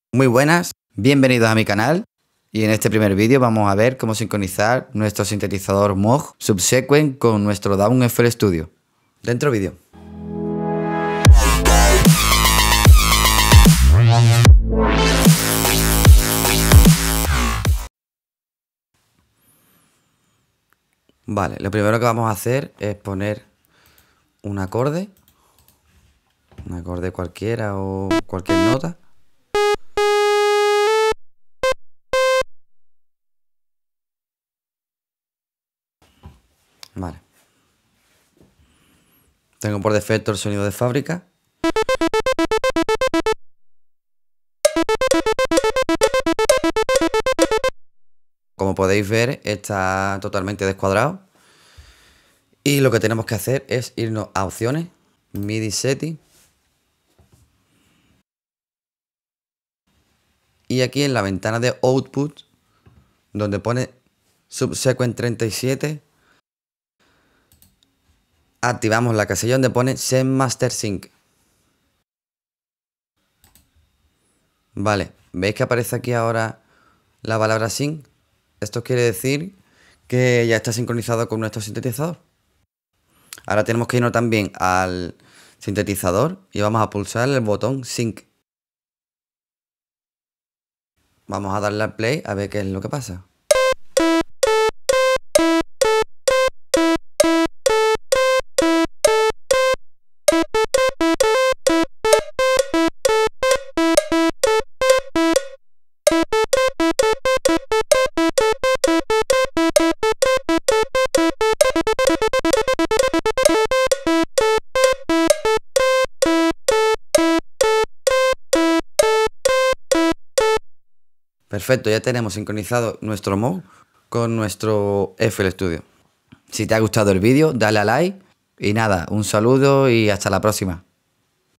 Muy buenas, bienvenidos a mi canal y en este primer vídeo vamos a ver cómo sincronizar nuestro sintetizador Moog Subsequent con nuestro DAW FL Studio. Dentro vídeo. Vale, lo primero que vamos a hacer es poner un acorde cualquiera o cualquier nota. Vale. Tengo por defecto el sonido de fábrica. Como podéis ver, está totalmente descuadrado. Y lo que tenemos que hacer es irnos a opciones, MIDI Setting. Y aquí en la ventana de Output, donde pone Subsequent 37, activamos la casilla donde pone Send Master Sync. Vale, ¿veis que aparece aquí ahora la palabra Sync? Esto quiere decir que ya está sincronizado con nuestro sintetizador. Ahora tenemos que irnos también al sintetizador y vamos a pulsar el botón Sync. Vamos a darle al play a ver qué es lo que pasa. Perfecto, ya tenemos sincronizado nuestro Moog con nuestro FL Studio. Si te ha gustado el vídeo, dale a like y nada, un saludo y hasta la próxima.